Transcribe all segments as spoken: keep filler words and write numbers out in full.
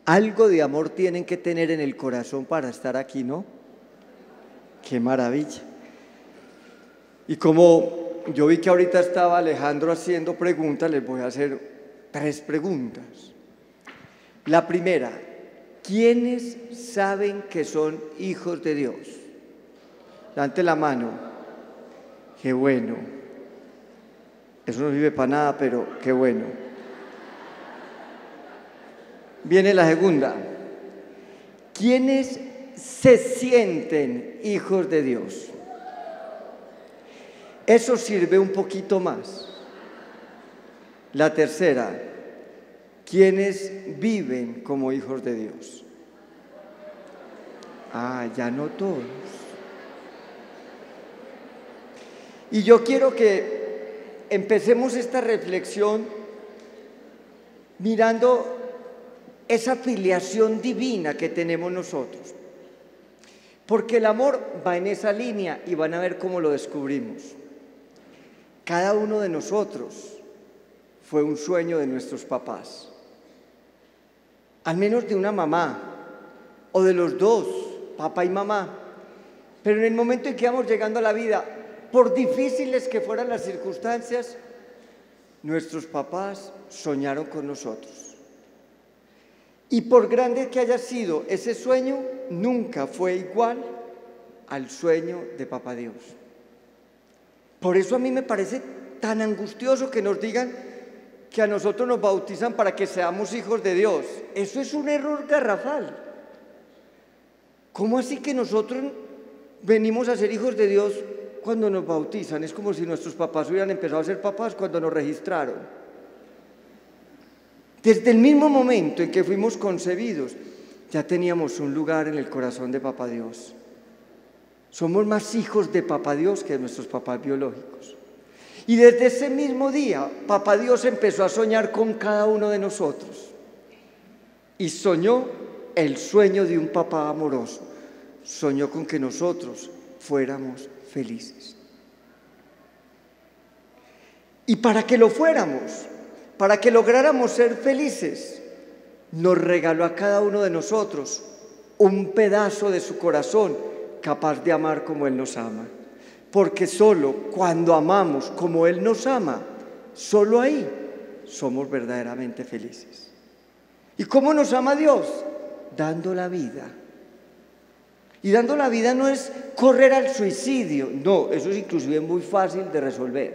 Algo de amor tienen que tener en el corazón para estar aquí, ¿no? ¡Qué maravilla! Y como yo vi que ahorita estaba Alejandro haciendo preguntas, les voy a hacer tres preguntas. La primera, ¿quiénes saben que son hijos de Dios? Levante la mano. ¡Qué bueno! Eso no sirve para nada, pero qué bueno. Viene la segunda. ¿Quiénes se sienten hijos de Dios? Eso sirve un poquito más. La tercera, ¿quiénes viven como hijos de Dios? Ah, ya no todos. Y yo quiero que empecemos esta reflexión mirando esa filiación divina que tenemos nosotros. Porque el amor va en esa línea y van a ver cómo lo descubrimos. Cada uno de nosotros fue un sueño de nuestros papás. Al menos de una mamá, o de los dos, papá y mamá. Pero en el momento en que íbamos llegando a la vida, por difíciles que fueran las circunstancias, nuestros papás soñaron con nosotros. Y por grande que haya sido ese sueño, nunca fue igual al sueño de Papá Dios. Por eso a mí me parece tan angustioso que nos digan que a nosotros nos bautizan para que seamos hijos de Dios. Eso es un error garrafal. ¿Cómo así que nosotros venimos a ser hijos de Dios cuando nos bautizan? Es como si nuestros papás hubieran empezado a ser papás cuando nos registraron. Desde el mismo momento en que fuimos concebidos, ya teníamos un lugar en el corazón de Papá Dios. Somos más hijos de Papá Dios que de nuestros papás biológicos. Y desde ese mismo día, Papá Dios empezó a soñar con cada uno de nosotros. Y soñó el sueño de un papá amoroso. Soñó con que nosotros fuéramos felices. Y para que lo fuéramos, para que lográramos ser felices, nos regaló a cada uno de nosotros un pedazo de su corazón capaz de amar como Él nos ama. Porque solo cuando amamos como Él nos ama, solo ahí somos verdaderamente felices. ¿Y cómo nos ama Dios? Dando la vida. Y dando la vida no es correr al suicidio, no, eso es inclusive muy fácil de resolver.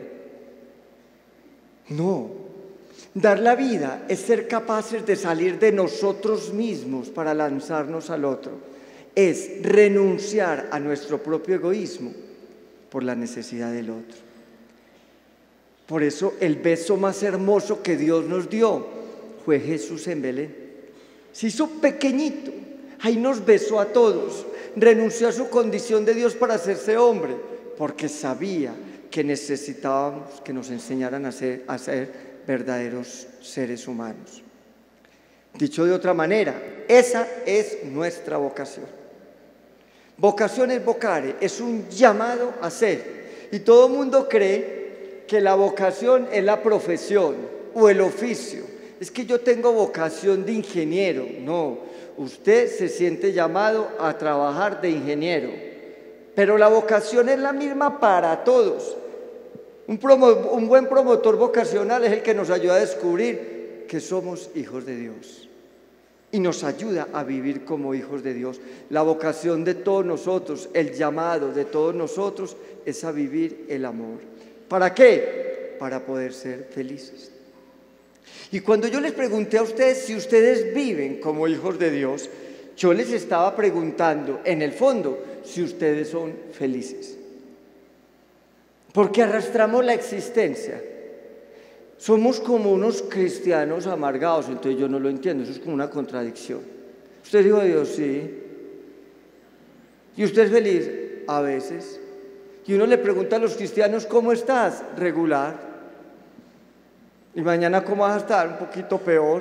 No. Dar la vida es ser capaces de salir de nosotros mismos para lanzarnos al otro. Es renunciar a nuestro propio egoísmo por la necesidad del otro. Por eso el beso más hermoso que Dios nos dio fue Jesús en Belén. Se hizo pequeñito, ahí nos besó a todos. Renunció a su condición de Dios para hacerse hombre, porque sabía que necesitábamos que nos enseñaran a ser, a ser verdaderos seres humanos. Dicho de otra manera, esa es nuestra vocación. Vocación es vocare, es un llamado a ser. Y todo el mundo cree que la vocación es la profesión o el oficio. Es que yo tengo vocación de ingeniero. No, usted se siente llamado a trabajar de ingeniero. Pero la vocación es la misma para todos. Un, promo, un buen promotor vocacional es el que nos ayuda a descubrir que somos hijos de Dios y nos ayuda a vivir como hijos de Dios. La vocación de todos nosotros, el llamado de todos nosotros es a vivir el amor. ¿Para qué? Para poder ser felices. Y cuando yo les pregunté a ustedes si ustedes viven como hijos de Dios, yo les estaba preguntando, en el fondo, si ustedes son felices. Porque arrastramos la existencia. Somos como unos cristianos amargados, entonces yo no lo entiendo, eso es como una contradicción. ¿Usted es hijo de Dios? Sí. ¿Y usted es feliz? A veces. Y uno le pregunta a los cristianos, ¿cómo estás? Regular. ¿Y mañana cómo vas a estar? Un poquito peor.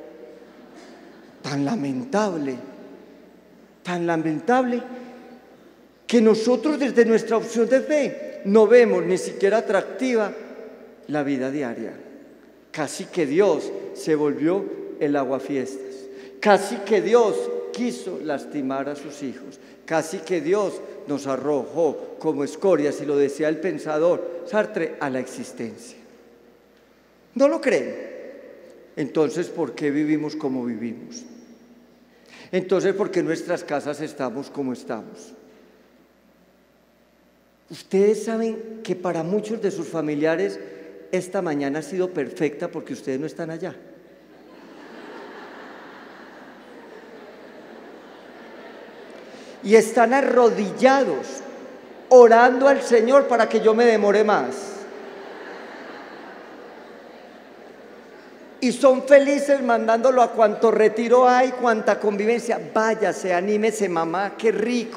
Tan lamentable, tan lamentable, que nosotros desde nuestra opción de fe no vemos ni siquiera atractiva la vida diaria. Casi que Dios se volvió el aguafiestas. Casi que Dios quiso lastimar a sus hijos. Casi que Dios nos arrojó como escoria, si lo decía el pensador Sartre, a la existencia. ¿No lo creen? Entonces, ¿por qué vivimos como vivimos? Entonces, ¿por qué en nuestras casas estamos como estamos? Ustedes saben que para muchos de sus familiares esta mañana ha sido perfecta porque ustedes no están allá. Y están arrodillados, orando al Señor para que yo me demore más. Y son felices mandándolo a cuanto retiro hay, cuanta convivencia. Váyase, anímese mamá, qué rico.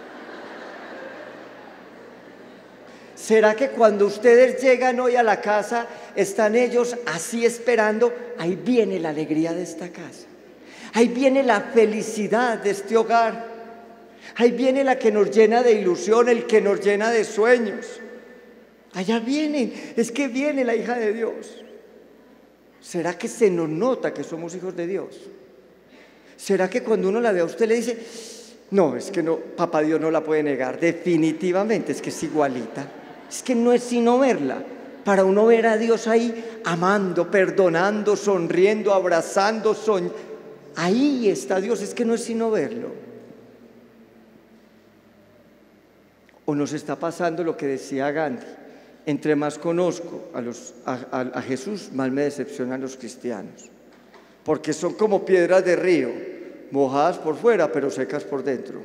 ¿Será que cuando ustedes llegan hoy a la casa, están ellos así esperando? Ahí viene la alegría de esta casa. Ahí viene la felicidad de este hogar. Ahí viene la que nos llena de ilusión, el que nos llena de sueños. Allá vienen, es que viene la hija de Dios. ¿Será que se nos nota que somos hijos de Dios? ¿Será que cuando uno la ve a usted le dice, no, es que no, papá Dios no la puede negar, definitivamente es que es igualita? Es que no es sino verla, para uno ver a Dios ahí amando, perdonando, sonriendo, abrazando, soñ... ahí está Dios, es que no es sino verlo. O nos está pasando lo que decía Gandhi: entre más conozco a, los, a, a, a Jesús, más me decepcionan los cristianos, porque son como piedras de río, mojadas por fuera, pero secas por dentro.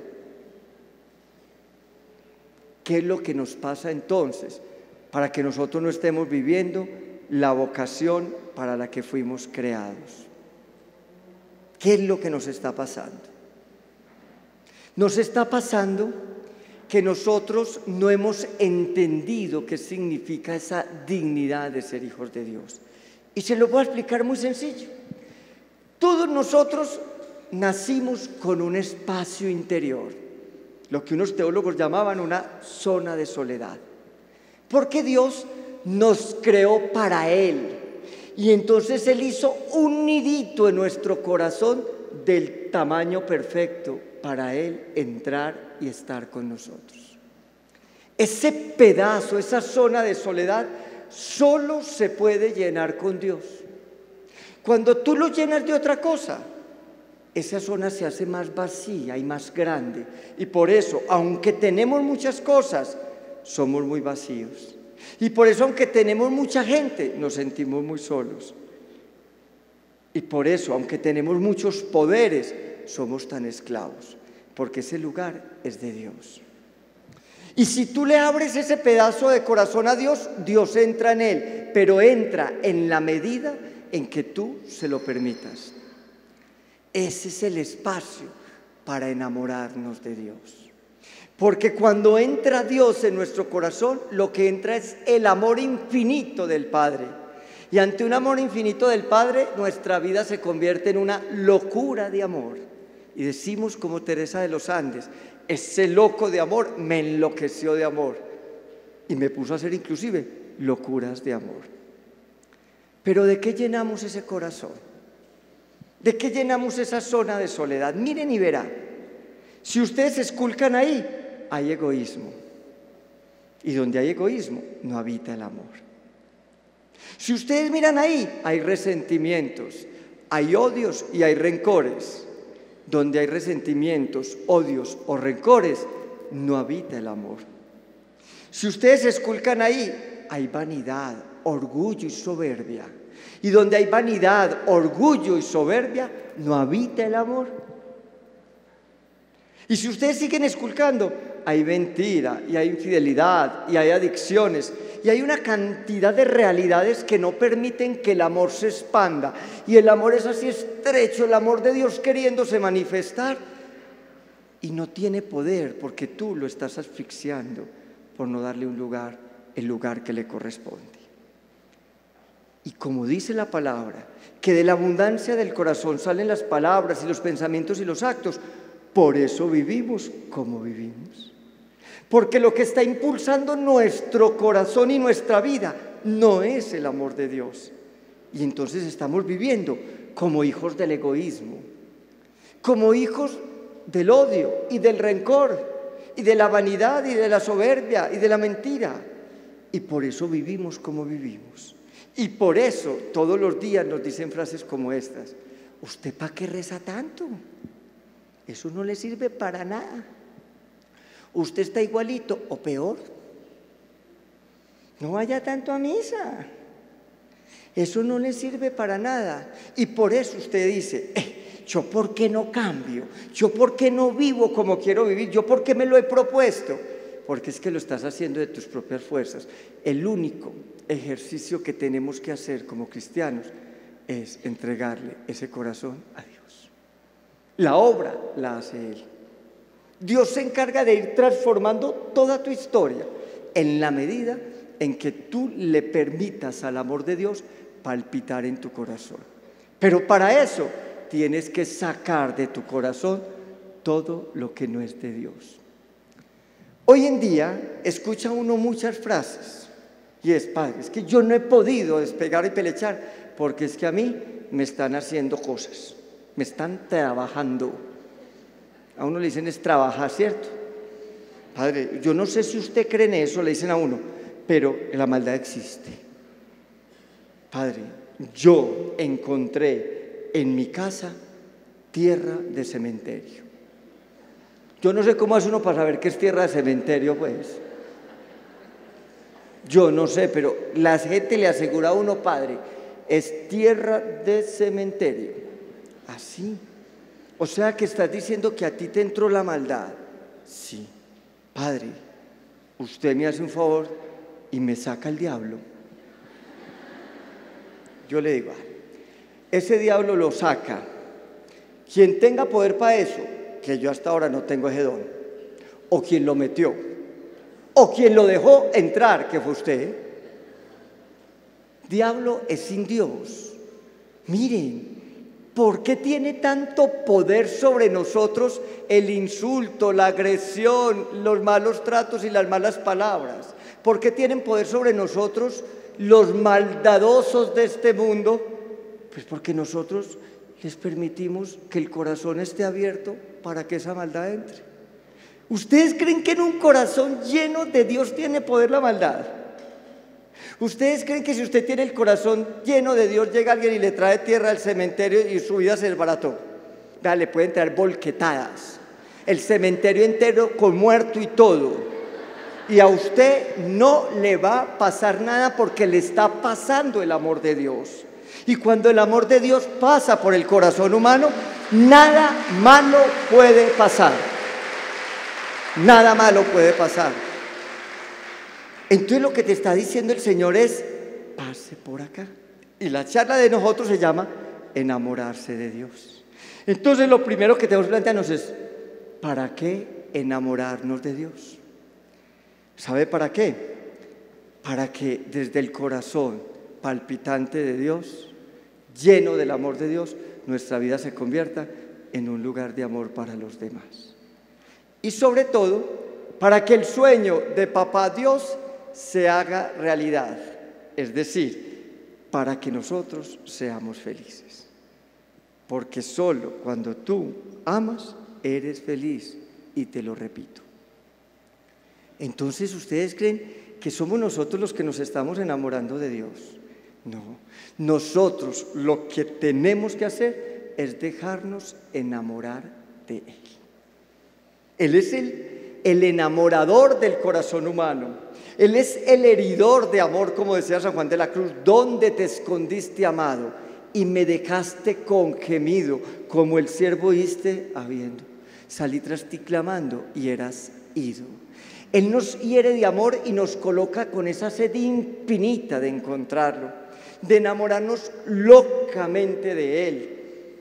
¿Qué es lo que nos pasa entonces para que nosotros no estemos viviendo la vocación para la que fuimos creados? ¿Qué es lo que nos está pasando? Nos está pasando que nosotros no hemos entendido qué significa esa dignidad de ser hijos de Dios. Y se lo voy a explicar muy sencillo. Todos nosotros nacimos con un espacio interior, lo que unos teólogos llamaban una zona de soledad, porque Dios nos creó para Él, y entonces Él hizo un nidito en nuestro corazón del tamaño perfecto para Él entrar y estar con nosotros. Ese pedazo, esa zona de soledad, solo se puede llenar con Dios. Cuando tú lo llenas de otra cosa, esa zona se hace más vacía y más grande. Y por eso, aunque tenemos muchas cosas, somos muy vacíos. Y por eso, aunque tenemos mucha gente, nos sentimos muy solos. Y por eso, aunque tenemos muchos poderes, somos tan esclavos, porque ese lugar es de Dios. Y si tú le abres ese pedazo de corazón a Dios, Dios entra en él, pero entra en la medida en que tú se lo permitas. Ese es el espacio para enamorarnos de Dios. Porque cuando entra Dios en nuestro corazón, lo que entra es el amor infinito del Padre. Y ante un amor infinito del Padre, nuestra vida se convierte en una locura de amor. Y decimos como Teresa de los Andes: ese loco de amor me enloqueció de amor y me puso a hacer inclusive locuras de amor. Pero ¿de qué llenamos ese corazón? ¿De qué llenamos esa zona de soledad? Miren y verán. Si ustedes esculcan ahí, hay egoísmo. Y donde hay egoísmo, no habita el amor. Si ustedes miran ahí, hay resentimientos, hay odios y hay rencores. Donde hay resentimientos, odios o rencores, no habita el amor. Si ustedes esculcan ahí, hay vanidad, orgullo y soberbia. Y donde hay vanidad, orgullo y soberbia, no habita el amor. Y si ustedes siguen esculcando, hay mentira y hay infidelidad y hay adicciones y hay una cantidad de realidades que no permiten que el amor se expanda. Y el amor es así estrecho, el amor de Dios queriéndose manifestar, y no tiene poder porque tú lo estás asfixiando por no darle un lugar, el lugar que le corresponde. Y como dice la palabra, que de la abundancia del corazón salen las palabras y los pensamientos y los actos, por eso vivimos como vivimos. Porque lo que está impulsando nuestro corazón y nuestra vida no es el amor de Dios. Y entonces estamos viviendo como hijos del egoísmo, como hijos del odio y del rencor y de la vanidad y de la soberbia y de la mentira. Y por eso vivimos como vivimos. Y por eso todos los días nos dicen frases como estas: ¿usted para qué reza tanto? Eso no le sirve para nada. Usted está igualito o peor. No vaya tanto a misa. Eso no le sirve para nada. Y por eso usted dice: eh, ¿yo por qué no cambio? ¿Yo por qué no vivo como quiero vivir? ¿Yo por qué me lo he propuesto? Porque es que lo estás haciendo de tus propias fuerzas. El único ejercicio que tenemos que hacer como cristianos es entregarle ese corazón a Dios. La obra la hace Él. Dios se encarga de ir transformando toda tu historia en la medida en que tú le permitas al amor de Dios palpitar en tu corazón. Pero para eso tienes que sacar de tu corazón todo lo que no es de Dios. Hoy en día escucha uno muchas frases y es: padre, es que yo no he podido despegar y pelechar porque es que a mí me están haciendo cosas, me están trabajando. A uno le dicen es trabajar, ¿cierto? Padre, yo no sé si usted cree en eso, le dicen a uno, pero la maldad existe. Padre, yo encontré en mi casa tierra de cementerio. Yo no sé cómo hace uno para saber qué es tierra de cementerio, pues. Yo no sé, pero la gente le asegura a uno: padre, es tierra de cementerio. Así. O sea que estás diciendo que a ti te entró la maldad. Sí. Padre, usted me hace un favor y me saca el diablo. Yo le digo: ese diablo lo saca quien tenga poder para eso, que yo hasta ahora no tengo ese don, o quien lo metió, o quien lo dejó entrar, que fue usted. Diablo es sin Dios. Miren, ¿por qué tiene tanto poder sobre nosotros el insulto, la agresión, los malos tratos y las malas palabras? ¿Por qué tienen poder sobre nosotros los maldadosos de este mundo? Pues porque nosotros les permitimos que el corazón esté abierto para que esa maldad entre. ¿Ustedes creen que en un corazón lleno de Dios tiene poder la maldad? ¿Ustedes creen que si usted tiene el corazón lleno de Dios, llega alguien y le trae tierra al cementerio y su vida se desbarató? Vea, le pueden traer volquetadas, el cementerio entero con muerto y todo, y a usted no le va a pasar nada porque le está pasando el amor de Dios. Y cuando el amor de Dios pasa por el corazón humano, nada malo puede pasar. Nada malo puede pasar. Entonces lo que te está diciendo el Señor es: pase por acá. Y la charla de nosotros se llama enamorarse de Dios. Entonces lo primero que tenemos que plantearnos es: ¿para qué enamorarnos de Dios? ¿Sabe para qué? Para que desde el corazón palpitante de Dios, lleno del amor de Dios, nuestra vida se convierta en un lugar de amor para los demás. Y sobre todo, para que el sueño de Papá Dios se haga realidad, es decir, para que nosotros seamos felices. Porque solo cuando tú amas, eres feliz, y te lo repito. Entonces, ¿ustedes creen que somos nosotros los que nos estamos enamorando de Dios? No, nosotros lo que tenemos que hacer es dejarnos enamorar de Él. Él es el, el enamorador del corazón humano. Él es el heridor de amor, como decía San Juan de la Cruz: ¿dónde te escondiste, amado? Y me dejaste con gemido, como el siervo oíste habiendo. Salí tras ti clamando y eras ido. Él nos hiere de amor y nos coloca con esa sed infinita de encontrarlo, de enamorarnos locamente de Él.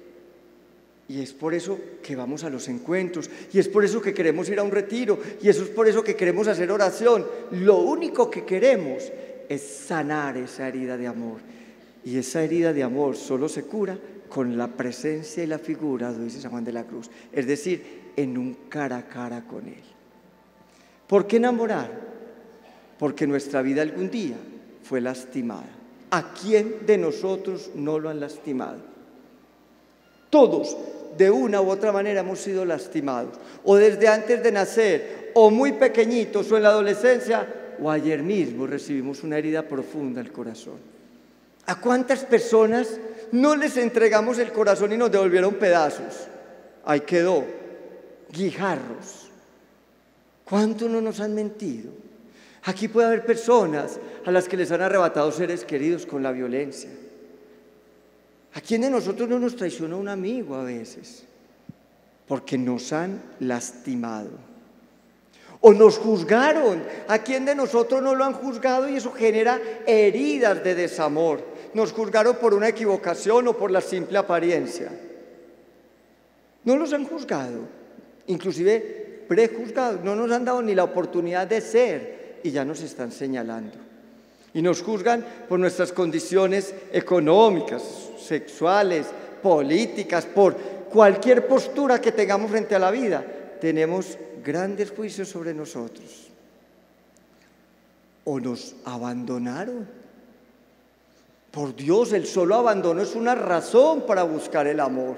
Y es por eso que vamos a los encuentros, y es por eso que queremos ir a un retiro, y eso es por eso que queremos hacer oración. Lo único que queremos es sanar esa herida de amor. Y esa herida de amor solo se cura con la presencia y la figura, lo dice San Juan de la Cruz, es decir, en un cara a cara con Él. ¿Por qué enamorar? Porque nuestra vida algún día fue lastimada. ¿A quién de nosotros no lo han lastimado? Todos, de una u otra manera hemos sido lastimados, o desde antes de nacer, o muy pequeñitos, o en la adolescencia, o ayer mismo recibimos una herida profunda al corazón. ¿A cuántas personas no les entregamos el corazón y nos devolvieron pedazos? Ahí quedó, guijarros. ¿Cuántos no nos han mentido? Aquí puede haber personas a las que les han arrebatado seres queridos con la violencia. ¿A quién de nosotros no nos traicionó un amigo a veces? Porque nos han lastimado. O nos juzgaron. ¿A quién de nosotros no lo han juzgado? Y eso genera heridas de desamor. Nos juzgaron por una equivocación o por la simple apariencia. No los han juzgado, inclusive prejuzgados. No nos han dado ni la oportunidad de ser y ya nos están señalando. Y nos juzgan por nuestras condiciones económicas, sexuales, políticas, por cualquier postura que tengamos frente a la vida. Tenemos grandes juicios sobre nosotros. O nos abandonaron. Por Dios, el solo abandono es una razón para buscar el amor.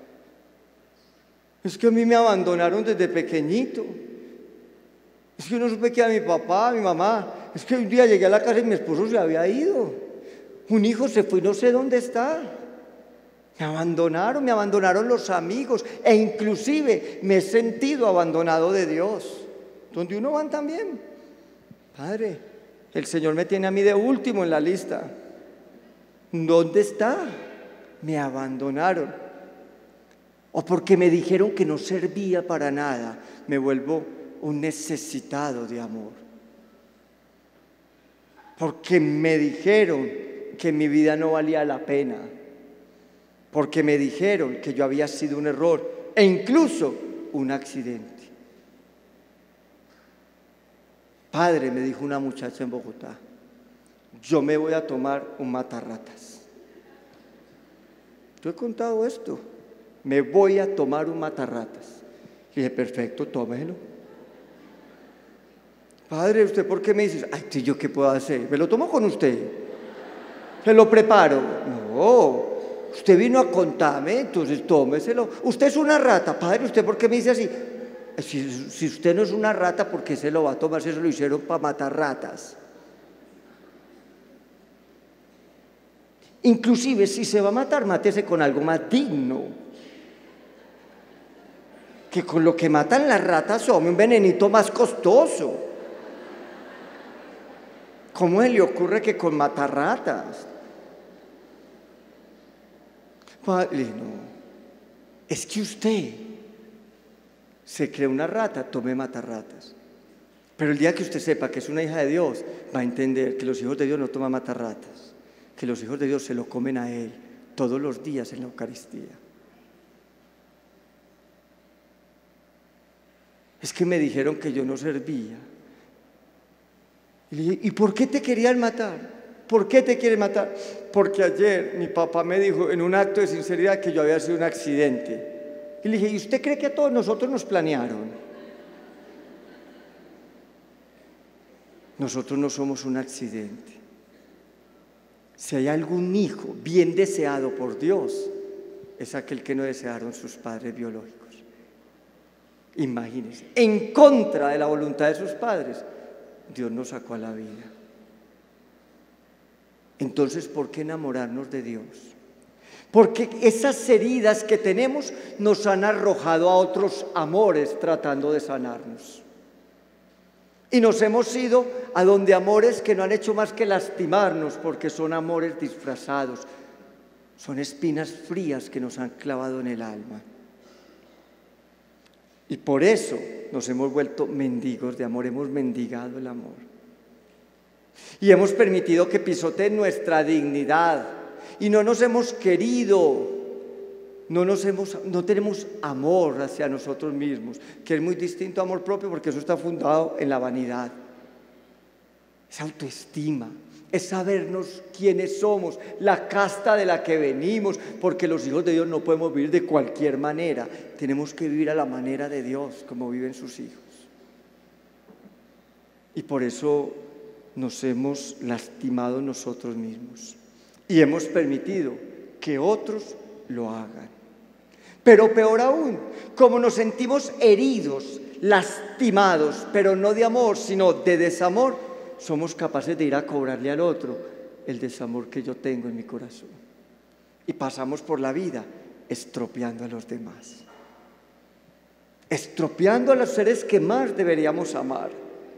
Es que a mí me abandonaron desde pequeñito. Es que yo no supe que era mi papá, mi mamá. Es que un día llegué a la casa y mi esposo se había ido. Un hijo se fue y no sé dónde está. Me abandonaron, me abandonaron los amigos. E inclusive me he sentido abandonado de Dios. ¿Dónde uno van también? Padre, el Señor me tiene a mí de último en la lista. ¿Dónde está? Me abandonaron. O porque me dijeron que no servía para nada, me vuelvo un necesitado de amor. Porque me dijeron que mi vida no valía la pena. Porque me dijeron que yo había sido un error e incluso un accidente. Padre, me dijo una muchacha en Bogotá, yo me voy a tomar un matarratas. Yo he contado esto. Me voy a tomar un matarratas. Y dije, perfecto, tómelo. Padre, ¿usted por qué me dice? Ay, ¿sí yo qué puedo hacer? ¿Me lo tomo con usted? ¿Se lo preparo? No, usted vino a contarme, entonces tómeselo. Usted es una rata. Padre, ¿usted por qué me dice así? Si, si usted no es una rata, ¿por qué se lo va a tomar? Si eso lo hicieron para matar ratas. Inclusive, si se va a matar, mátese con algo más digno. Que con lo que matan las ratas, hombre, un venenito más costoso. ¿Cómo se le ocurre que con matar ratas? Padre, no. Es que usted se cree una rata, tome matarratas. Pero el día que usted sepa que es una hija de Dios, va a entender que los hijos de Dios no toman matarratas, que los hijos de Dios se lo comen a Él todos los días en la Eucaristía. Es que me dijeron que yo no servía. Y le dije, ¿y por qué te querían matar? ¿Por qué te quieren matar? Porque ayer mi papá me dijo en un acto de sinceridad que yo había sido un accidente. Y le dije, ¿y usted cree que a todos nosotros nos planearon? Nosotros no somos un accidente. Si hay algún hijo bien deseado por Dios, es aquel que no desearon sus padres biológicos. Imagínense, en contra de la voluntad de sus padres, Dios nos sacó a la vida. Entonces, ¿por qué enamorarnos de Dios? Porque esas heridas que tenemos nos han arrojado a otros amores tratando de sanarnos. Y nos hemos ido a donde amores que no han hecho más que lastimarnos, porque son amores disfrazados, son espinas frías que nos han clavado en el alma. Y por eso nos hemos vuelto mendigos de amor, hemos mendigado el amor. Y hemos permitido que pisoteen nuestra dignidad y no nos hemos querido. No, nos hemos, no tenemos amor hacia nosotros mismos, que es muy distinto a amor propio, porque eso está fundado en la vanidad. Es autoestima, es sabernos quiénes somos, la casta de la que venimos, porque los hijos de Dios no podemos vivir de cualquier manera, tenemos que vivir a la manera de Dios, como viven sus hijos. Y por eso nos hemos lastimado nosotros mismos y hemos permitido que otros lo hagan. Pero peor aún, como nos sentimos heridos, lastimados, pero no de amor, sino de desamor, somos capaces de ir a cobrarle al otro el desamor que yo tengo en mi corazón. Y pasamos por la vida estropeando a los demás, estropeando a los seres que más deberíamos amar.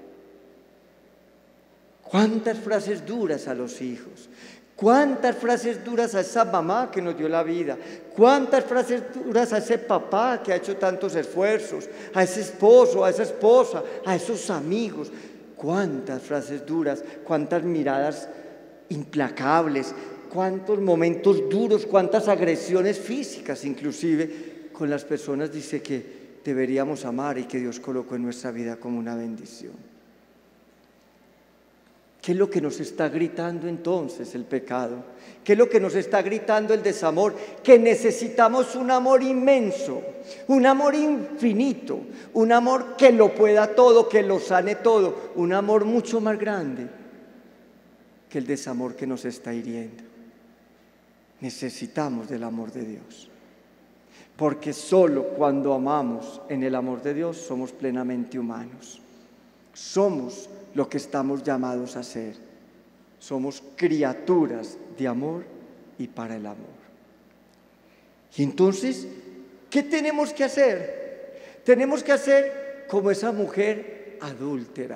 ¿Cuántas frases duras a los hijos? ¿Cuántas frases duras a esa mamá que nos dio la vida? ¿Cuántas frases duras a ese papá que ha hecho tantos esfuerzos? A ese esposo, a esa esposa, a esos amigos. ¿Cuántas frases duras? ¿Cuántas miradas implacables? ¿Cuántos momentos duros? ¿Cuántas agresiones físicas inclusive con las personas dice que deberíamos amar y que Dios colocó en nuestra vida como una bendición? ¿Qué es lo que nos está gritando entonces el pecado? ¿Qué es lo que nos está gritando el desamor? Que necesitamos un amor inmenso, un amor infinito, un amor que lo pueda todo, que lo sane todo, un amor mucho más grande que el desamor que nos está hiriendo. Necesitamos del amor de Dios, porque solo cuando amamos en el amor de Dios somos plenamente humanos. Somos lo que estamos llamados a ser. Somos criaturas de amor y para el amor. Y entonces, ¿qué tenemos que hacer? Tenemos que hacer como esa mujer adúltera.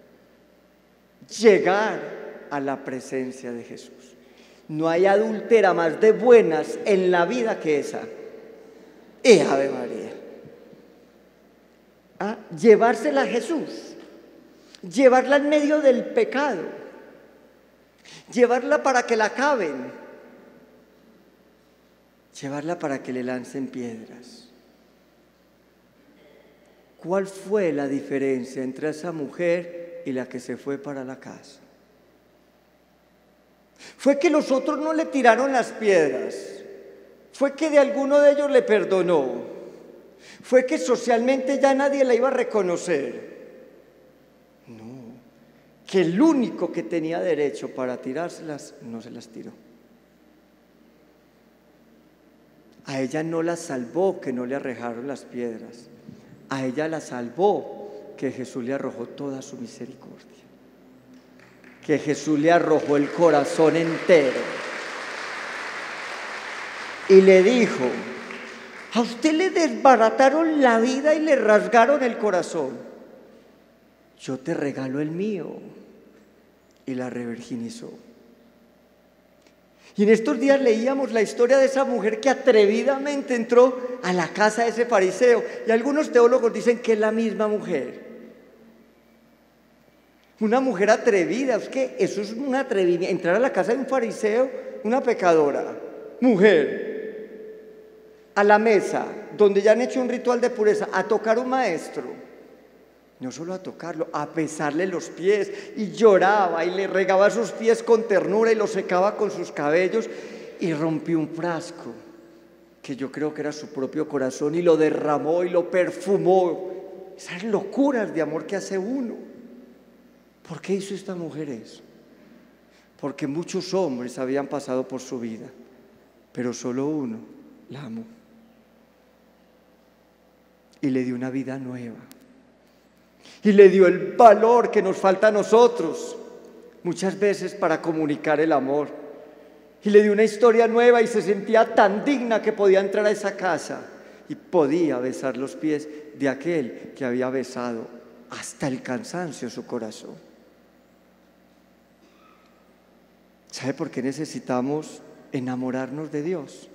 Llegar a la presencia de Jesús. No hay adúltera más de buenas en la vida que esa. ¡Eh, Ave María! ¿Ah? Llevársela a Jesús. Llevarla en medio del pecado, llevarla para que la acaben, llevarla para que le lancen piedras. ¿Cuál fue la diferencia entre esa mujer y la que se fue para la casa? Fue que los otros no le tiraron las piedras, fue que de alguno de ellos le perdonó, fue que socialmente ya nadie la iba a reconocer. Que el único que tenía derecho para tirárselas no se las tiró. A ella no la salvó que no le arrojaron las piedras, a ella la salvó que Jesús le arrojó toda su misericordia, que Jesús le arrojó el corazón entero y le dijo: a usted le desbarataron la vida y le rasgaron el corazón, yo te regalo el mío. Y la revirginizó. Y en estos días leíamos la historia de esa mujer que atrevidamente entró a la casa de ese fariseo. Y algunos teólogos dicen que es la misma mujer. Una mujer atrevida, es que eso es un atrevimiento. Entrar a la casa de un fariseo, una pecadora, mujer, a la mesa, donde ya han hecho un ritual de pureza, a tocar un maestro. No solo a tocarlo, a besarle los pies, y lloraba y le regaba sus pies con ternura y los secaba con sus cabellos, y rompió un frasco que yo creo que era su propio corazón y lo derramó y lo perfumó. Esas locuras de amor que hace uno. ¿Por qué hizo esta mujer eso? Porque muchos hombres habían pasado por su vida, pero solo uno la amó y le dio una vida nueva. Y le dio el valor que nos falta a nosotros muchas veces para comunicar el amor. Y le dio una historia nueva y se sentía tan digna que podía entrar a esa casa y podía besar los pies de aquel que había besado hasta el cansancio su corazón. ¿Sabe por qué necesitamos enamorarnos de Dios?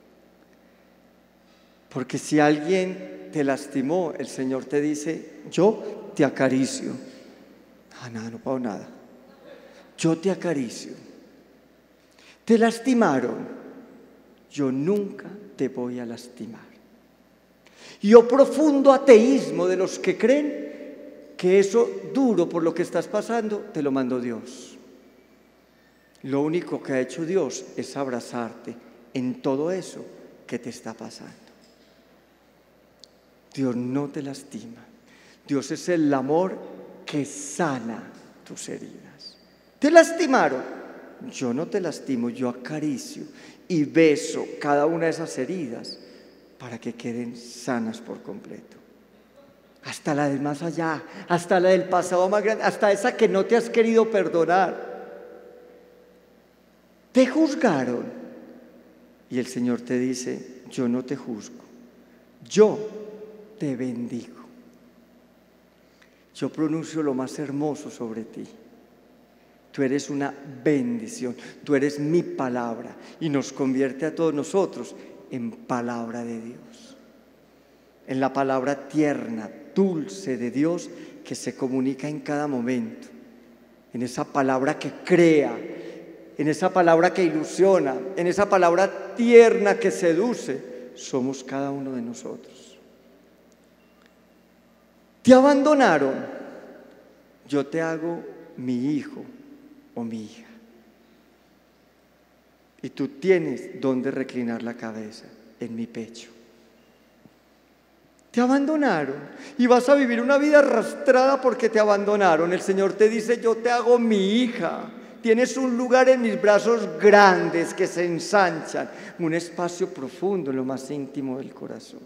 Porque si alguien te lastimó, el Señor te dice: yo te acaricio. Ah, nada, no pago nada. Yo te acaricio. Te lastimaron, yo nunca te voy a lastimar. Y oh profundo ateísmo de los que creen que eso duro por lo que estás pasando te lo mandó Dios. Lo único que ha hecho Dios es abrazarte en todo eso que te está pasando. Dios no te lastima. Dios es el amor que sana tus heridas. ¿Te lastimaron? Yo no te lastimo, yo acaricio y beso cada una de esas heridas para que queden sanas por completo. Hasta la del más allá, hasta la del pasado más grande, hasta esa que no te has querido perdonar. Te juzgaron y el Señor te dice: yo no te juzgo, yo te bendigo. Yo pronuncio lo más hermoso sobre ti. Tú eres una bendición, tú eres mi palabra, y nos convierte a todos nosotros en palabra de Dios, en la palabra tierna, dulce de Dios que se comunica en cada momento, en esa palabra que crea, en esa palabra que ilusiona, en esa palabra tierna que seduce. Somos cada uno de nosotros. Te abandonaron, yo te hago mi hijo o mi hija, y tú tienes donde reclinar la cabeza, en mi pecho. Te abandonaron y vas a vivir una vida arrastrada porque te abandonaron. El Señor te dice: yo te hago mi hija, tienes un lugar en mis brazos grandes que se ensanchan, un espacio profundo en lo más íntimo del corazón.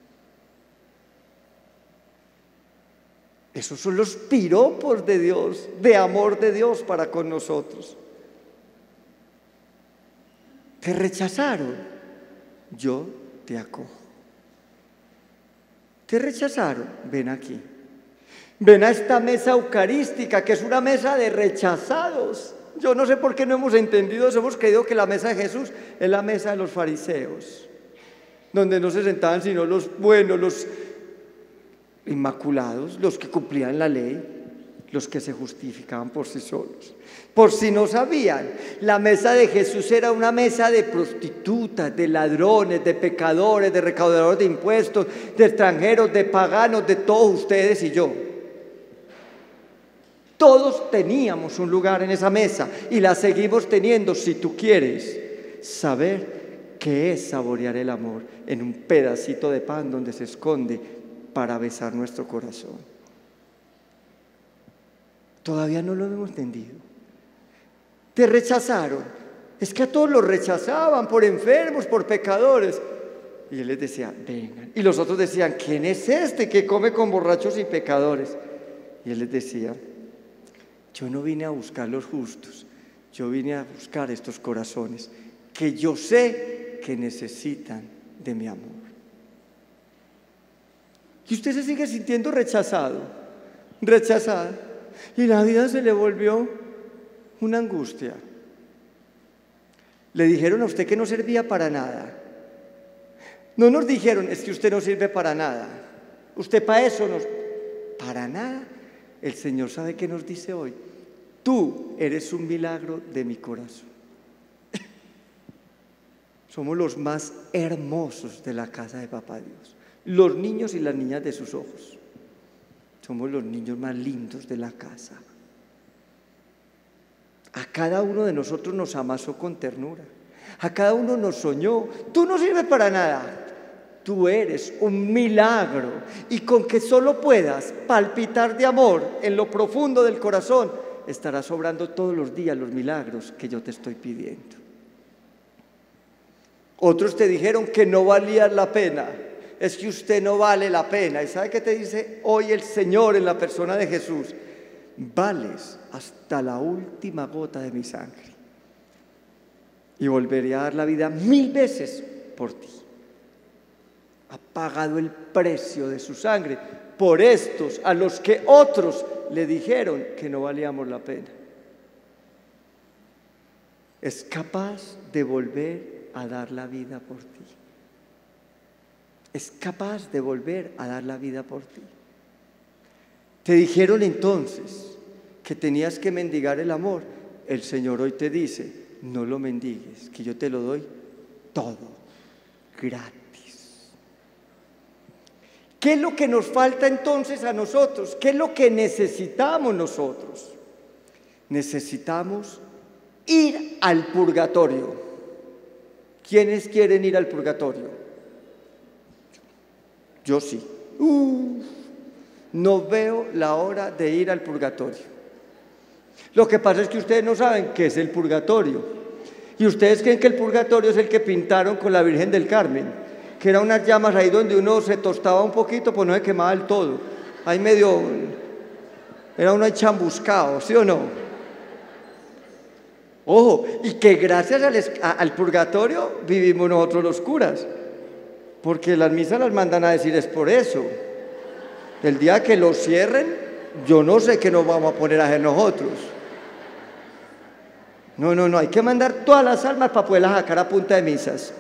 Esos son los piropos de Dios, de amor de Dios para con nosotros. Te rechazaron, yo te acojo. Te rechazaron, ven aquí. Ven a esta mesa eucarística, que es una mesa de rechazados. Yo no sé por qué no hemos entendido eso. Hemos creído que la mesa de Jesús es la mesa de los fariseos, donde no se sentaban sino los buenos, los inmaculados, los que cumplían la ley, los que se justificaban por sí solos. Por si no sabían, la mesa de Jesús era una mesa de prostitutas, de ladrones, de pecadores, de recaudadores de impuestos, de extranjeros, de paganos, de todos ustedes y yo. Todos teníamos un lugar en esa mesa y la seguimos teniendo si tú quieres saber qué es saborear el amor en un pedacito de pan donde se esconde para besar nuestro corazón. Todavía no lo hemos entendido. Te rechazaron. Es que a todos los rechazaban por enfermos, por pecadores. Y él les decía: vengan. Y los otros decían: ¿quién es este que come con borrachos y pecadores? Y él les decía: yo no vine a buscar los justos, yo vine a buscar estos corazones que yo sé que necesitan de mi amor. Y usted se sigue sintiendo rechazado, rechazada, y la vida se le volvió una angustia. Le dijeron a usted que no servía para nada. No nos dijeron: es que usted no sirve para nada, usted para eso no, para nada. El Señor sabe qué nos dice hoy: tú eres un milagro de mi corazón. Somos los más hermosos de la casa de Papá Dios, los niños y las niñas de sus ojos. Somos los niños más lindos de la casa. A cada uno de nosotros nos amasó con ternura, a cada uno nos soñó. Tú no sirves para nada, tú eres un milagro, y con que solo puedas palpitar de amor en lo profundo del corazón, estarás obrando todos los días los milagros que yo te estoy pidiendo. Otros te dijeron que no valías la pena. Es que usted no vale la pena. ¿Y sabe qué te dice hoy el Señor en la persona de Jesús? Vales hasta la última gota de mi sangre, y volveré a dar la vida mil veces por ti. Ha pagado el precio de su sangre por estos a los que otros le dijeron que no valíamos la pena. Es capaz de volver a dar la vida por ti. Es capaz de volver a dar la vida por ti. Te dijeron entonces que tenías que mendigar el amor. El Señor hoy te dice: no lo mendigues, que yo te lo doy todo, gratis. ¿Qué es lo que nos falta entonces a nosotros? ¿Qué es lo que necesitamos nosotros? Necesitamos ir al purgatorio. ¿Quiénes quieren ir al purgatorio? Yo sí. Uh, no veo la hora de ir al purgatorio. Lo que pasa es que ustedes no saben qué es el purgatorio. Y ustedes creen que el purgatorio es el que pintaron con la Virgen del Carmen, que eran unas llamas ahí donde uno se tostaba un poquito, pues no se quemaba del todo. Ahí medio, era uno ahí chambuscado, ¿sí o no? Ojo, y que gracias al, al purgatorio vivimos nosotros los curas, porque las misas las mandan a decir es por eso. El día que lo cierren, yo no sé qué nos vamos a poner a hacer nosotros. No, no, no, hay que mandar todas las almas para poderlas sacar a punta de misas.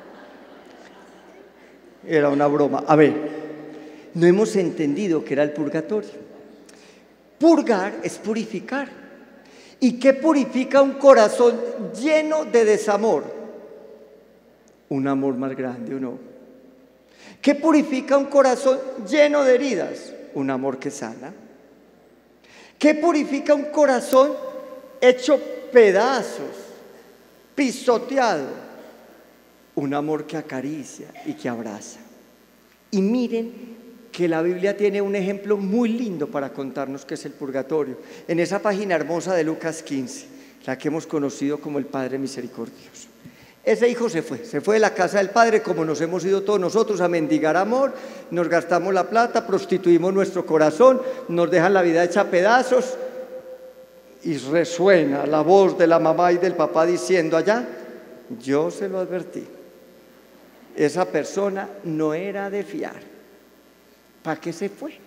Era una broma. A ver, no hemos entendido qué era el purgatorio. Purgar es purificar. ¿Y qué purifica un corazón lleno de desamor? Un amor más grande, ¿o no? ¿Qué purifica un corazón lleno de heridas? Un amor que sana. ¿Qué purifica un corazón hecho pedazos, pisoteado? Un amor que acaricia y que abraza. Y miren que la Biblia tiene un ejemplo muy lindo para contarnos qué es el purgatorio. En esa página hermosa de Lucas quince, la que hemos conocido como el Padre Misericordioso. Ese hijo se fue, se fue de la casa del padre como nos hemos ido todos nosotros a mendigar amor, nos gastamos la plata, prostituimos nuestro corazón, nos dejan la vida hecha pedazos y resuena la voz de la mamá y del papá diciendo allá, yo se lo advertí, esa persona no era de fiar, ¿para qué se fue?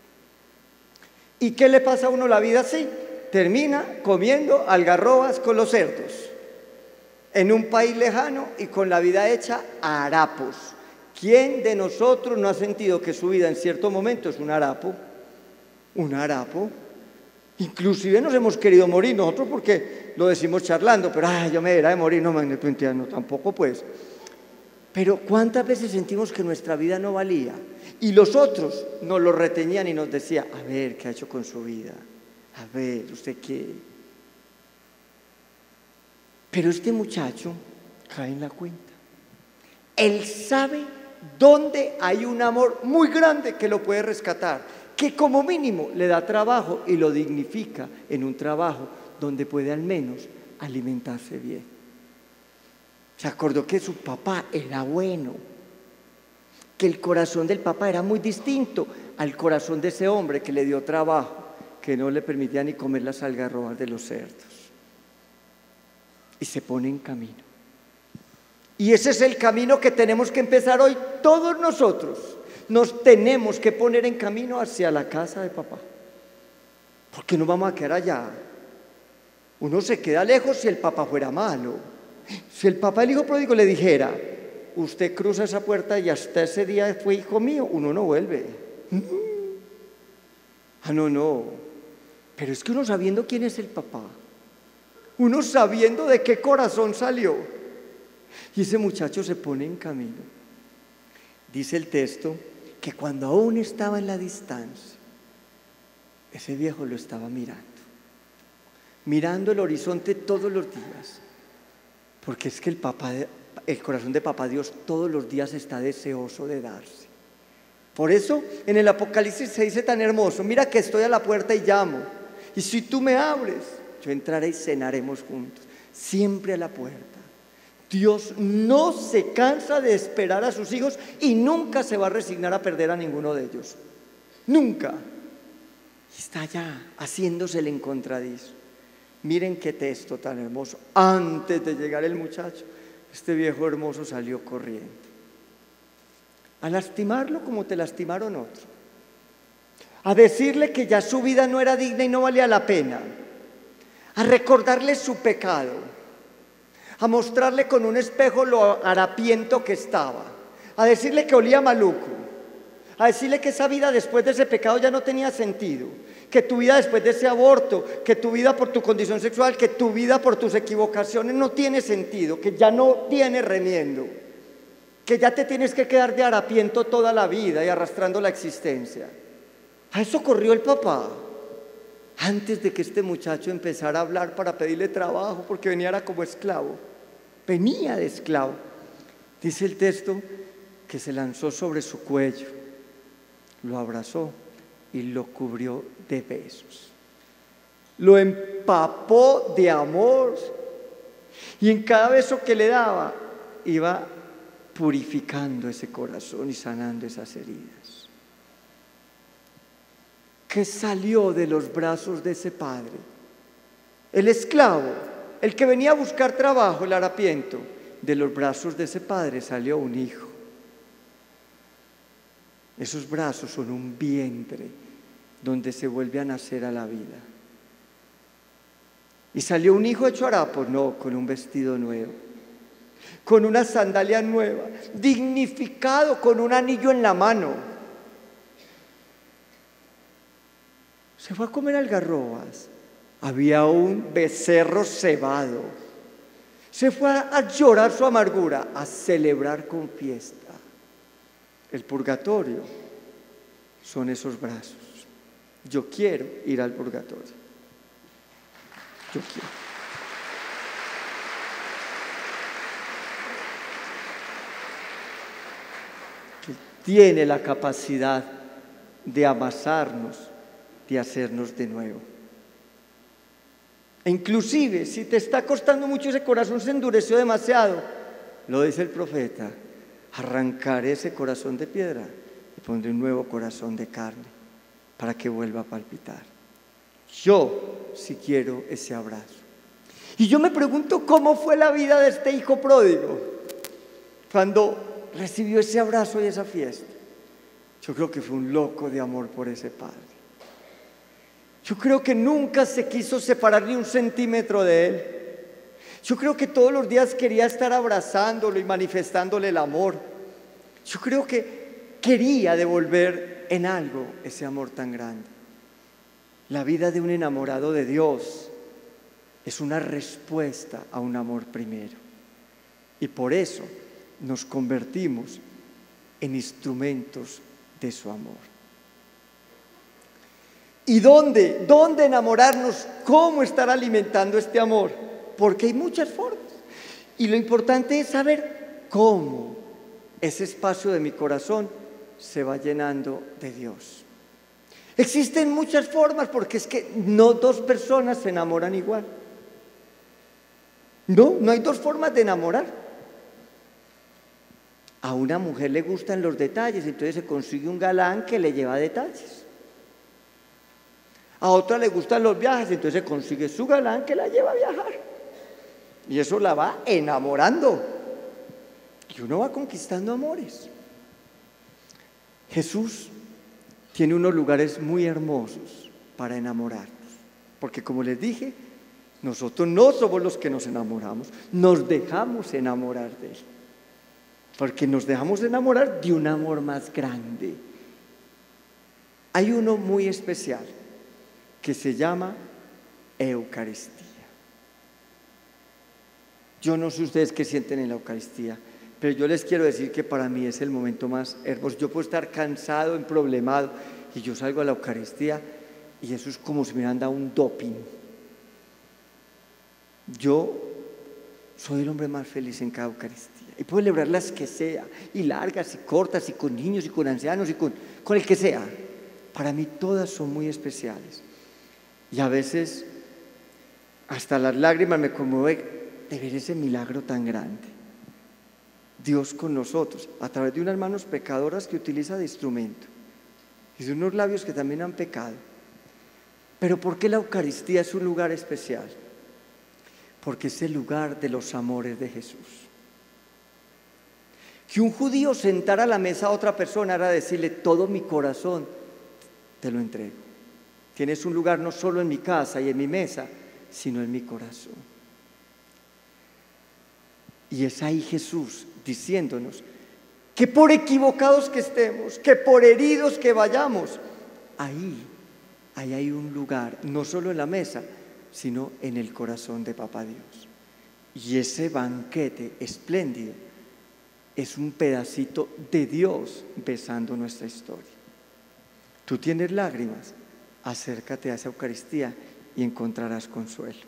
¿Y qué le pasa a uno la vida así? Termina comiendo algarrobas con los cerdos. En un país lejano y con la vida hecha a harapos. ¿Quién de nosotros no ha sentido que su vida en cierto momento es un harapo? Un harapo. Inclusive nos hemos querido morir nosotros porque lo decimos charlando, pero ay, yo me era de morir, no, no, tampoco pues. Pero ¿cuántas veces sentimos que nuestra vida no valía? Y los otros nos lo retenían y nos decían, a ver, ¿qué ha hecho con su vida? A ver, ¿usted qué? Pero este muchacho cae en la cuenta. Él sabe dónde hay un amor muy grande que lo puede rescatar, que como mínimo le da trabajo y lo dignifica en un trabajo donde puede al menos alimentarse bien. Se acordó que su papá era bueno, que el corazón del papá era muy distinto al corazón de ese hombre que le dio trabajo, que no le permitía ni comer las algarrobas de los cerdos. Y se pone en camino. Y ese es el camino que tenemos que empezar hoy todos nosotros. Nos tenemos que poner en camino hacia la casa de papá. Porque no vamos a quedar allá. Uno se queda lejos si el papá fuera malo. Si el papá del hijo pródigo le dijera, usted cruza esa puerta y hasta ese día fue hijo mío, uno no vuelve. Ah, no, no. Pero es que uno sabiendo quién es el papá, uno sabiendo de qué corazón salió, y ese muchacho se pone en camino. Dice el texto que cuando aún estaba en la distancia, ese viejo lo estaba mirando, mirando el horizonte todos los días, porque es que el, papá, el corazón de papá Dios todos los días está deseoso de darse. Por eso en el Apocalipsis se dice tan hermoso, mira que estoy a la puerta y llamo, y si tú me abres, yo entraré y cenaremos juntos, siempre a la puerta. Dios no se cansa de esperar a sus hijos y nunca se va a resignar a perder a ninguno de ellos. Nunca. Está allá haciéndose el encontradizo. Miren qué texto tan hermoso. Antes de llegar el muchacho, este viejo hermoso salió corriendo a lastimarlo como te lastimaron otros, a decirle que ya su vida no era digna y no valía la pena, a recordarle su pecado, a mostrarle con un espejo lo harapiento que estaba, a decirle que olía maluco, a decirle que esa vida después de ese pecado ya no tenía sentido, que tu vida después de ese aborto, que tu vida por tu condición sexual, que tu vida por tus equivocaciones no tiene sentido, que ya no tiene remiendo, que ya te tienes que quedar de harapiento toda la vida y arrastrando la existencia. A eso corrió el papá. Antes de que este muchacho empezara a hablar para pedirle trabajo, porque venía era como esclavo, venía de esclavo. Dice el texto que se lanzó sobre su cuello, lo abrazó y lo cubrió de besos. Lo empapó de amor y en cada beso que le daba iba purificando ese corazón y sanando esas heridas. ¿Qué salió de los brazos de ese padre? El esclavo, el que venía a buscar trabajo, el harapiento, de los brazos de ese padre salió un hijo. Esos brazos son un vientre donde se vuelve a nacer a la vida. ¿Y salió un hijo hecho harapos? No, con un vestido nuevo, con una sandalia nueva, dignificado, con un anillo en la mano. Se fue a comer algarrobas. Había un becerro cebado. Se fue a llorar su amargura, a celebrar con fiesta. El purgatorio son esos brazos. Yo quiero ir al purgatorio. Yo quiero. Que tiene la capacidad de amasarnos, de hacernos de nuevo. E inclusive, si te está costando mucho, ese corazón se endureció demasiado, lo dice el profeta, arrancaré ese corazón de piedra y pondré un nuevo corazón de carne para que vuelva a palpitar. Yo sí quiero ese abrazo. Y yo me pregunto cómo fue la vida de este hijo pródigo cuando recibió ese abrazo y esa fiesta. Yo creo que fue un loco de amor por ese padre. Yo creo que nunca se quiso separar ni un centímetro de él. Yo creo que todos los días quería estar abrazándolo y manifestándole el amor. Yo creo que quería devolver en algo ese amor tan grande. La vida de un enamorado de Dios es una respuesta a un amor primero. Y por eso nos convertimos en instrumentos de su amor. ¿Y dónde? ¿Dónde enamorarnos? ¿Cómo estar alimentando este amor? Porque hay muchas formas. Y lo importante es saber cómo ese espacio de mi corazón se va llenando de Dios. Existen muchas formas, porque es que no dos personas se enamoran igual. No, no hay dos formas de enamorar. A una mujer le gustan los detalles, entonces se consigue un galán que le lleva detalles. A otra le gustan los viajes, entonces se consigue su galán que la lleva a viajar. Y eso la va enamorando. Y uno va conquistando amores. Jesús tiene unos lugares muy hermosos para enamorarnos. Porque como les dije, nosotros no somos los que nos enamoramos, nos dejamos enamorar de Él. Porque nos dejamos enamorar de un amor más grande. Hay uno muy especial que se llama Eucaristía. Yo no sé ustedes qué sienten en la Eucaristía, pero yo les quiero decir que para mí es el momento más hermoso. Yo puedo estar cansado, emproblemado, y yo salgo a la Eucaristía y eso es como si me hubieran dado un doping. Yo soy el hombre más feliz en cada Eucaristía. Y puedo celebrar las que sea, y largas, y cortas, y con niños, y con ancianos, y con, con el que sea. Para mí todas son muy especiales. Y a veces hasta las lágrimas me conmueve de ver ese milagro tan grande. Dios con nosotros, a través de unas manos pecadoras que utiliza de instrumento, y de unos labios que también han pecado. Pero ¿por qué la Eucaristía es un lugar especial? Porque es el lugar de los amores de Jesús. Que un judío sentara a la mesa a otra persona era decirle: todo mi corazón te lo entrego. Tienes un lugar no solo en mi casa y en mi mesa, sino en mi corazón. Y es ahí Jesús diciéndonos que por equivocados que estemos, que por heridos que vayamos, ahí, ahí hay un lugar, no solo en la mesa, sino en el corazón de Papá Dios. Y ese banquete espléndido es un pedacito de Dios besando nuestra historia. Tú tienes lágrimas, acércate a esa Eucaristía y encontrarás consuelo.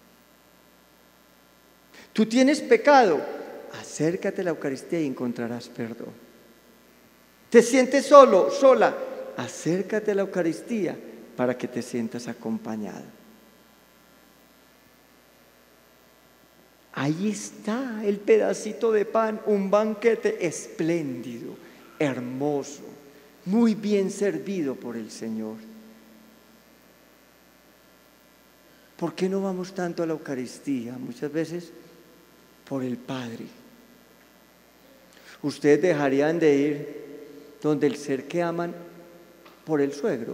Tú tienes pecado, acércate a la Eucaristía y encontrarás perdón. Te sientes solo, sola, acércate a la Eucaristía para que te sientas acompañado. Ahí está el pedacito de pan, un banquete espléndido, hermoso, muy bien servido por el Señor. ¿Por qué no vamos tanto a la Eucaristía? Muchas veces por el Padre. Ustedes dejarían de ir donde el ser que aman por el suegro.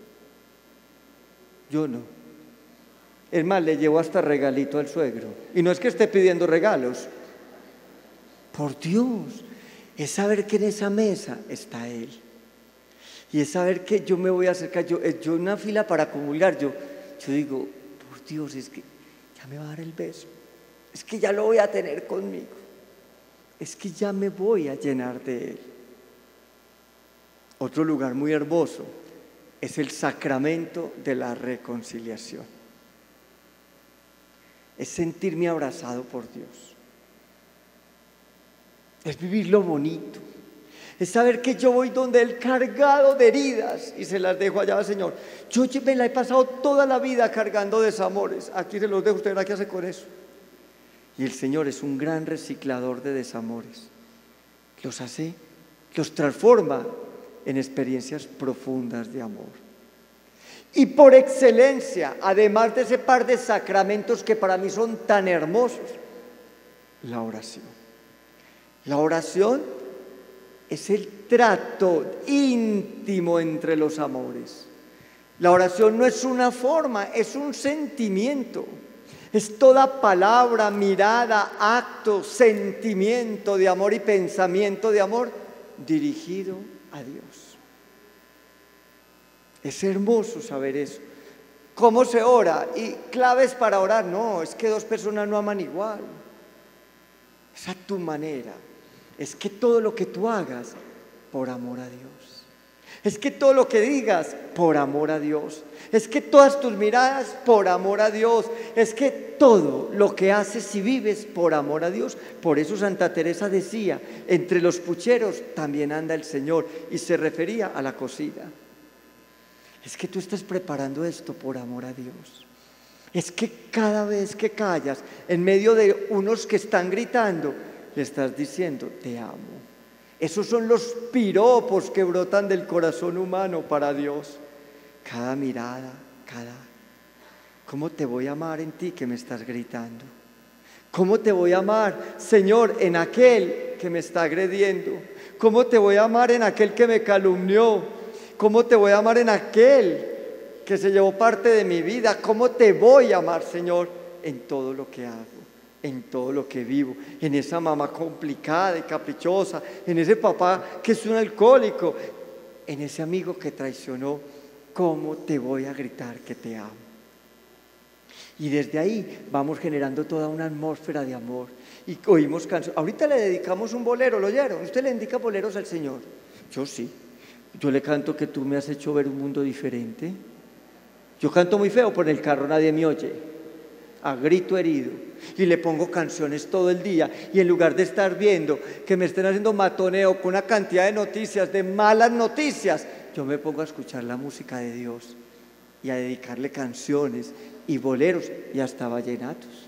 Yo no. Es más, le llevo hasta regalito al suegro. Y no es que esté pidiendo regalos. Por Dios, es saber que en esa mesa está Él. Y es saber que yo me voy a acercar. Yo, yo en una fila para comulgar, yo, yo digo, por Dios, es que ya me va a dar el beso. Es que ya lo voy a tener conmigo. Es que ya me voy a llenar de Él. Otro lugar muy hermoso es el sacramento de la reconciliación. Es sentirme abrazado por Dios. Es vivir lo bonito. Es saber que yo voy donde Él cargado de heridas y se las dejo allá al Señor. Yo me la he pasado toda la vida cargando desamores. Aquí se los dejo, ¿usted verá qué hace con eso? Y el Señor es un gran reciclador de desamores. Los hace, los transforma en experiencias profundas de amor. Y por excelencia, además de ese par de sacramentos que para mí son tan hermosos, la oración. La oración es el trato íntimo entre los amores. La oración no es una forma, es un sentimiento. Es toda palabra, mirada, acto, sentimiento de amor y pensamiento de amor dirigido a Dios. Es hermoso saber eso. ¿Cómo se ora? Y claves para orar. No, es que dos personas no aman igual. Es a tu manera. Es que todo lo que tú hagas, por amor a Dios. Es que todo lo que digas, por amor a Dios. Es que todas tus miradas, por amor a Dios. Es que todo lo que haces y vives, por amor a Dios. Por eso Santa Teresa decía, entre los pucheros también anda el Señor. Y se refería a la cocina. Es que tú estás preparando esto por amor a Dios. Es que cada vez que callas, en medio de unos que están gritando, le estás diciendo, te amo. Esos son los piropos que brotan del corazón humano para Dios. Cada mirada, cada... ¿Cómo te voy a amar en ti que me estás gritando? ¿Cómo te voy a amar, Señor, en aquel que me está agrediendo? ¿Cómo te voy a amar en aquel que me calumnió? ¿Cómo te voy a amar en aquel que se llevó parte de mi vida? ¿Cómo te voy a amar, Señor, en todo lo que hago, en todo lo que vivo? En esa mamá complicada y caprichosa, en ese papá que es un alcohólico, en ese amigo que traicionó. ¿Cómo te voy a gritar que te amo? Y desde ahí vamos generando toda una atmósfera de amor. Y oímos canciones. Ahorita le dedicamos un bolero, ¿lo oyeron? ¿Usted le dedica boleros al Señor? Yo sí. Yo le canto que tú me has hecho ver un mundo diferente. Yo canto muy feo, por el carro nadie me oye, a grito herido. Y le pongo canciones todo el día. Y en lugar de estar viendo que me estén haciendo matoneo con una cantidad de noticias, de malas noticias, yo me pongo a escuchar la música de Dios y a dedicarle canciones y boleros y hasta vallenatos.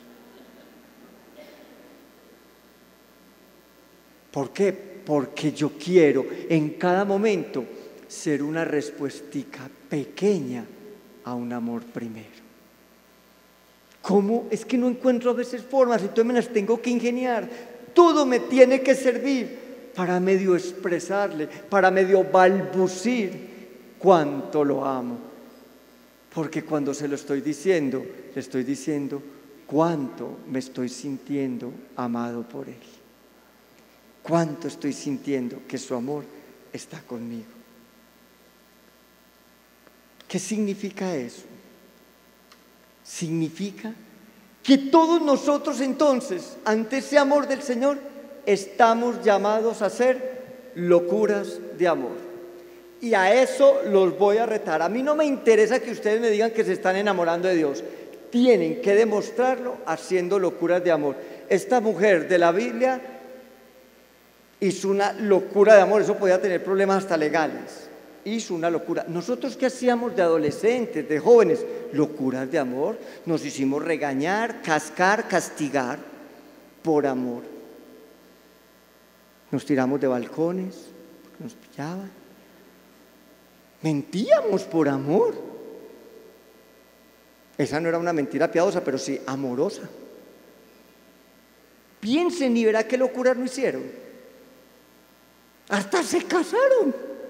¿Por qué? Porque yo quiero en cada momento ser una respuestica pequeña a un amor primero. ¿Cómo? Es que no encuentro a veces formas, entonces me las tengo que ingeniar. Todo me tiene que servir para medio expresarle, para medio balbucir cuánto lo amo. Porque cuando se lo estoy diciendo, le estoy diciendo cuánto me estoy sintiendo amado por Él. Cuánto estoy sintiendo que su amor está conmigo. ¿Qué significa eso? Significa que todos nosotros entonces, ante ese amor del Señor, estamos llamados a hacer locuras de amor. Y a eso los voy a retar. A mí no me interesa que ustedes me digan que se están enamorando de Dios. Tienen que demostrarlo haciendo locuras de amor. Esta mujer de la Biblia hizo una locura de amor, eso podía tener problemas hasta legales. Hizo una locura. ¿Nosotros qué hacíamos de adolescentes, de jóvenes? Locuras de amor. Nos hicimos regañar, cascar, castigar. por amor. Nos tiramos de balcones, nos pillaban. Mentíamos por amor. Esa no era una mentira piadosa, pero sí amorosa. Piensen y verá qué locuras no hicieron. Hasta se casaron.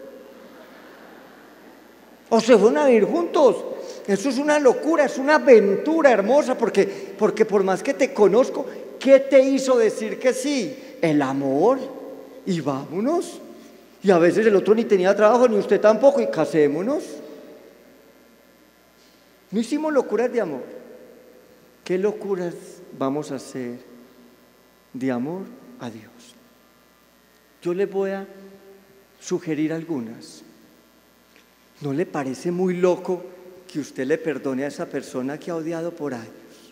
O se fueron a vivir juntos. Eso es una locura, es una aventura hermosa, porque, porque por más que te conozco, ¿qué te hizo decir que sí? El amor. Y vámonos. Y a veces el otro ni tenía trabajo, ni usted tampoco, y casémonos. No hicimos locuras de amor. ¿Qué locuras vamos a hacer de amor a Dios? Yo les voy a sugerir algunas. ¿No le parece muy loco que usted le perdone a esa persona que ha odiado por años?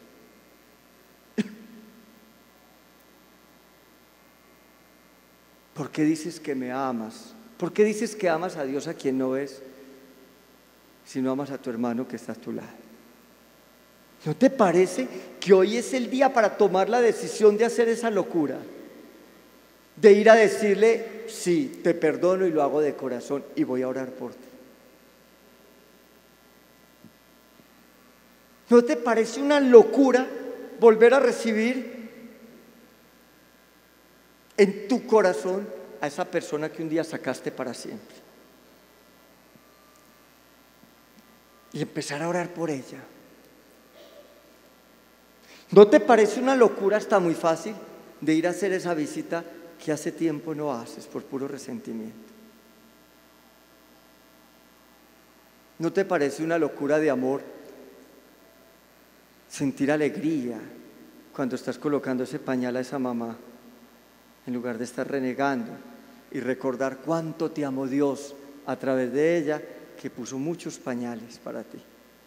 ¿Por qué dices que me amas? ¿Por qué dices que amas a Dios a quien no ves, si no amas a tu hermano que está a tu lado? ¿No te parece que hoy es el día para tomar la decisión de hacer esa locura? De ir a decirle, sí, te perdono y lo hago de corazón y voy a orar por ti. ¿No te parece una locura volver a recibir en tu corazón a esa persona que un día sacaste para siempre? Y empezar a orar por ella. ¿No te parece una locura hasta muy fácil de ir a hacer esa visita que hace tiempo no haces por puro resentimiento? ¿No te parece una locura de amor sentir alegría cuando estás colocando ese pañal a esa mamá en lugar de estar renegando, y recordar cuánto te amó Dios a través de ella, que puso muchos pañales para ti?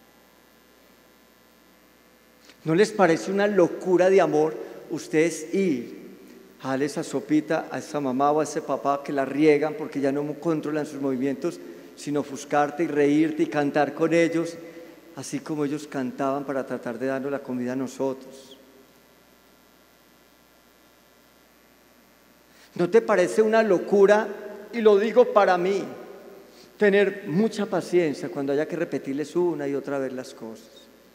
¿No les parece una locura de amor ustedes ir a darle esa sopita a esa mamá o a ese papá que la riegan porque ya no controlan sus movimientos, sino ofuscarte y reírte y cantar con ellos, así como ellos cantaban para tratar de darnos la comida a nosotros? ¿No te parece una locura, y lo digo para mí, tener mucha paciencia cuando haya que repetirles una y otra vez las cosas?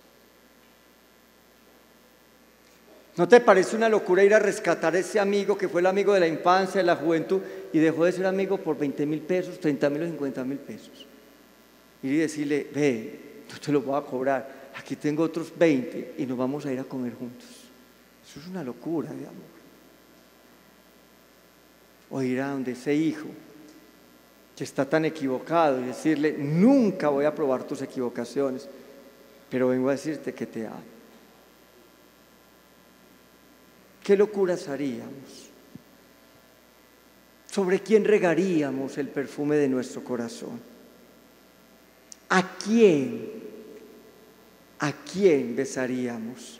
¿No te parece una locura ir a rescatar a ese amigo que fue el amigo de la infancia, de la juventud, y dejó de ser amigo por veinte mil pesos, treinta mil o cincuenta mil pesos? Ir y decirle, ve, yo te lo voy a cobrar, aquí tengo otros veinte y nos vamos a ir a comer juntos. Eso es una locura de amor. O ir a donde ese hijo que está tan equivocado y decirle, nunca voy a probar tus equivocaciones, pero vengo a decirte que te amo. ¿Qué locuras haríamos? ¿Sobre quién regaríamos el perfume de nuestro corazón? ¿A quién? ¿A quién besaríamos?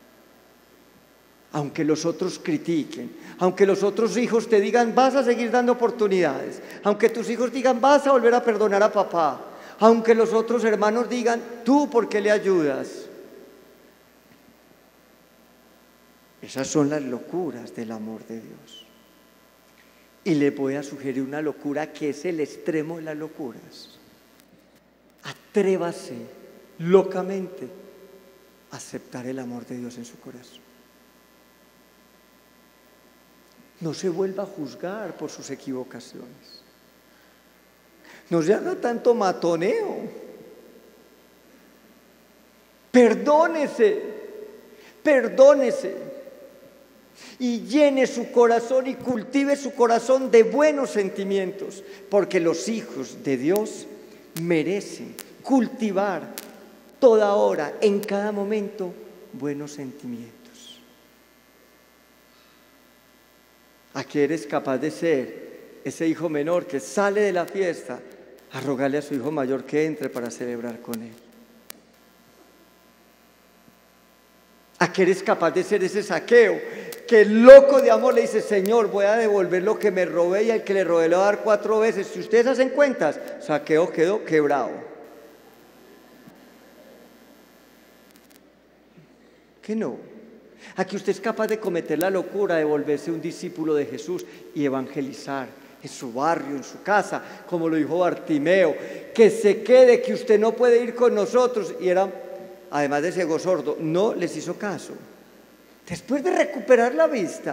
Aunque los otros critiquen, aunque los otros hijos te digan, vas a seguir dando oportunidades, aunque tus hijos digan, vas a volver a perdonar a papá, aunque los otros hermanos digan, ¿tú por qué le ayudas? Esas son las locuras del amor de Dios. Y le voy a sugerir una locura que es el extremo de las locuras. Atrévase locamente a aceptar el amor de Dios en su corazón. No se vuelva a juzgar por sus equivocaciones. No se haga tanto matoneo. Perdónese, perdónese y llene su corazón y cultive su corazón de buenos sentimientos, porque los hijos de Dios merecen cultivar toda hora, en cada momento, buenos sentimientos. ¿A qué eres capaz de ser ese hijo menor que sale de la fiesta a rogarle a su hijo mayor que entre para celebrar con él? ¿A qué eres capaz de ser ese Zaqueo que loco de amor le dice, Señor, voy a devolver lo que me robé, y al que le robé le voy a dar cuatro veces? Si ustedes hacen cuentas, Zaqueo quedó quebrado. ¿Qué no? a que usted es capaz de cometer la locura de volverse un discípulo de Jesús y evangelizar en su barrio, en su casa, como lo dijo Bartimeo, que se quede, que usted no puede ir con nosotros. Y era, además de ciego sordo, no les hizo caso. Después de recuperar la vista,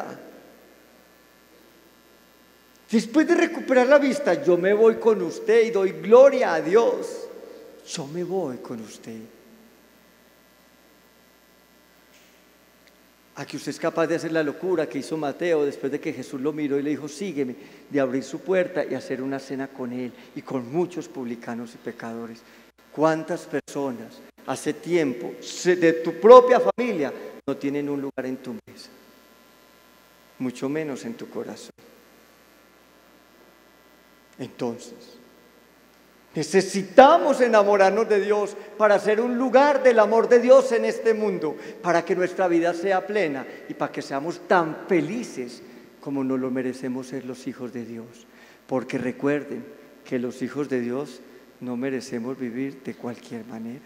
después de recuperar la vista, yo me voy con usted y doy gloria a Dios. Yo me voy con usted. A que usted es capaz de hacer la locura que hizo Mateo después de que Jesús lo miró y le dijo, sígueme, de abrir su puerta y hacer una cena con él y con muchos publicanos y pecadores. ¿Cuántas personas hace tiempo de tu propia familia no tienen un lugar en tu mesa? Mucho menos en tu corazón. Entonces, necesitamos enamorarnos de Dios para ser un lugar del amor de Dios en este mundo, para que nuestra vida sea plena y para que seamos tan felices como nos lo merecemos ser los hijos de Dios. Porque recuerden que los hijos de Dios no merecemos vivir de cualquier manera.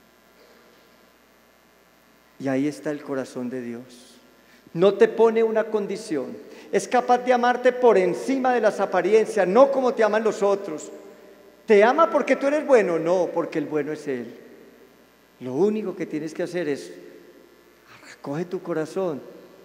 Y ahí está el corazón de Dios. No te pone una condición. Es capaz de amarte por encima de las apariencias, no como te aman los otros. ¿Te ama porque tú eres bueno? No, porque el bueno es Él. Lo único que tienes que hacer es recoge tu corazón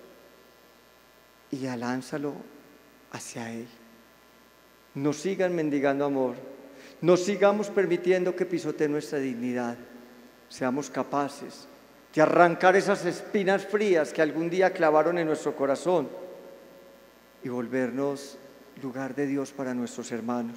y alánzalo hacia Él. No sigan mendigando amor. No sigamos permitiendo que pisotee nuestra dignidad. Seamos capaces de arrancar esas espinas frías que algún día clavaron en nuestro corazón y volvernos lugar de Dios para nuestros hermanos.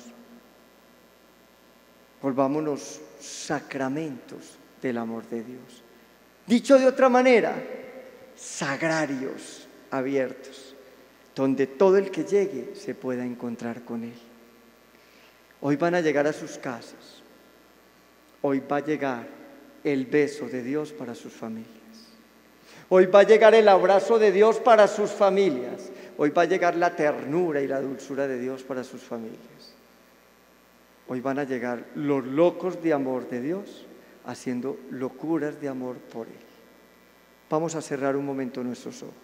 Volvámonos sacramentos del amor de Dios. Dicho de otra manera, sagrarios abiertos, donde todo el que llegue se pueda encontrar con Él. Hoy van a llegar a sus casas. Hoy va a llegar el beso de Dios para sus familias. Hoy va a llegar el abrazo de Dios para sus familias. Hoy va a llegar la ternura y la dulzura de Dios para sus familias. Hoy van a llegar los locos de amor de Dios haciendo locuras de amor por Él. Vamos a cerrar un momento nuestros ojos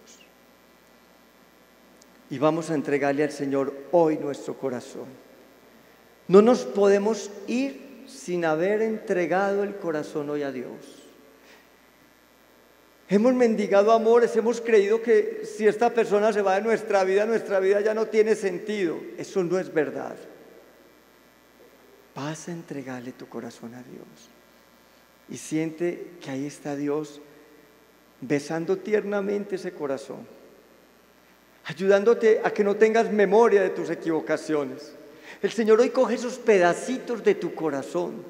y vamos a entregarle al Señor hoy nuestro corazón. No nos podemos ir sin haber entregado el corazón hoy a Dios. Hemos mendigado amores, hemos creído que si esta persona se va de nuestra vida, nuestra vida ya no tiene sentido. Eso no es verdad. Vas a entregarle tu corazón a Dios y siente que ahí está Dios besando tiernamente ese corazón, ayudándote a que no tengas memoria de tus equivocaciones. El Señor hoy coge esos pedacitos de tu corazón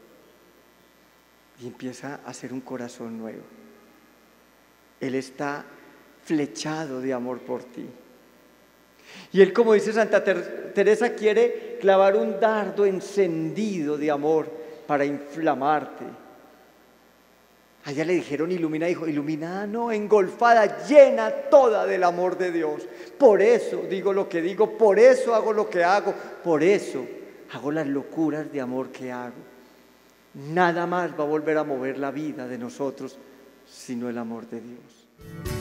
y empieza a hacer un corazón nuevo. Él está flechado de amor por ti. Y Él, como dice Santa Teresa, quiere clavar un dardo encendido de amor para inflamarte. A ella le dijeron ilumina, dijo, iluminada no, engolfada, llena toda del amor de Dios. Por eso digo lo que digo, por eso hago lo que hago, por eso hago las locuras de amor que hago. Nada más va a volver a mover la vida de nosotros sino el amor de Dios.